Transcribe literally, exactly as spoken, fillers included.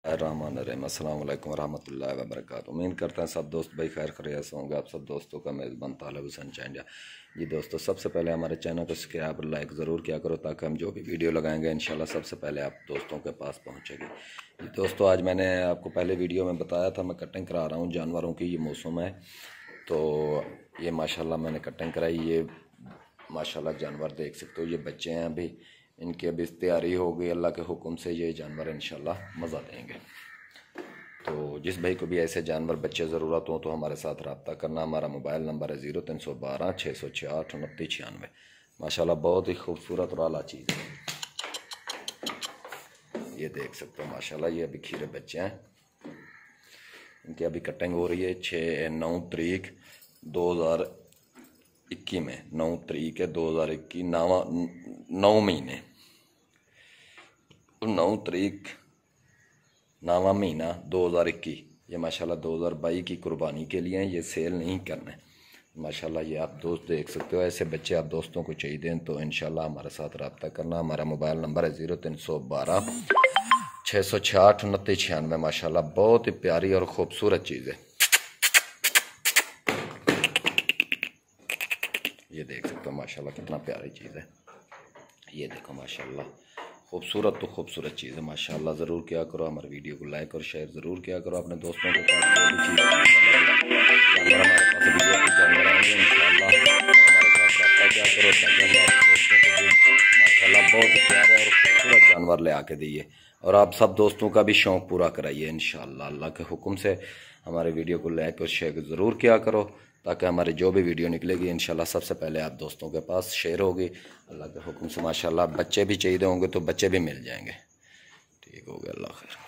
रहमान अस्सलाम वालेकुम रहमतुल्लाहि व बरकातुहू। उम्मीद करते हैं सब दोस्त भाई खैर खैरियत से होंगे। आप सब दोस्तों का मेज़बान तालिब हुसैन चांडिया जी। दोस्तों सबसे पहले हमारे चैनल को सब्सक्राइब और लाइक ज़रूर किया करो ताकि हम जो भी वीडियो लगाएंगे इंशाल्लाह सबसे पहले आप दोस्तों के पास पहुँचेगी। जी दोस्तों, आज मैंने आपको पहले वीडियो में बताया था मैं कटिंग करा रहा हूँ जानवरों की। ये मौसम है तो ये माशाल्लाह मैंने कटिंग कराई। ये माशाल्लाह जानवर देख सकते हो, ये बच्चे हैं अभी, इनकी अभी तैयारी हो गई। अल्लाह के हुक्म से ये जानवर इंशाल्लाह मज़ा देंगे। तो जिस भाई को भी ऐसे जानवर बच्चे ज़रूरत हो तो हमारे साथ रब्ता करना। हमारा मोबाइल नंबर है ज़ीरो तीन सौ बारह छः सौ छियाठ उनतीस छियानवे। माशाल्लाह बहुत ही खूबसूरत और आला चीज़ है। ये देख सकते हो माशाल्लाह, ये अभी खीरे बच्चे हैं, इनकी अभी कटिंग हो रही है। छः नौ तरीक दो हज़ार इक्की में नौ तरीक है दो हज़ार इक्की नवा नौ महीने नौ तरीक नवा महीना दो हज़ार इक्की। ये माशाल्लाह दो हज़ार बाईस की कुर्बानी के लिए हैं, ये सेल नहीं करने। माशाल्लाह ये आप दोस्त देख सकते हो। ऐसे बच्चे आप दोस्तों को चाहिए तो इंशाल्लाह हमारे साथ रब्ता करना। हमारा मोबाइल नंबर है ज़ीरो तीन सौ बारह छः सौ छियाठ उनतीस छियानवे। माशाल्लाह बहुत ही प्यारी और ख़ूबसूरत चीज़ है। ये देख सकते हो माशाल्लाह कितना प्यारी चीज़ है। ये देखो माशाल्लाह खूबसूरत तो खूबसूरत चीज़ है माशाल्लाह। ज़रूर क्या करो, हमारे वीडियो को लाइक और शेयर ज़रूर किया करो अपने दोस्तों के साथ। जो भी चीज़ जानवर हमारे पास वीडियो के जानवर आएंगे इंशाल्लाह हमारे साथ रब्ता क्या करो ताकि हम आप दोस्तों को भी माशाल्लाह बहुत प्यारे और खूबसूरत जानवर ले आके दिए और आप सब दोस्तों का भी शौक़ पूरा कराइए इंशाल्लाह। अल्लाह के हुक्म से हमारे वीडियो को लाइक और शेयर ज़रूर किया करो ताकि हमारी जो भी वीडियो निकलेगी इंशाल्लाह सबसे पहले आप दोस्तों के पास शेयर होगी। अल्लाह के हुक्म से माशाल्लाह बच्चे भी चाहिए होंगे तो बच्चे भी मिल जाएंगे। ठीक हो गया, अल्लाह खैर।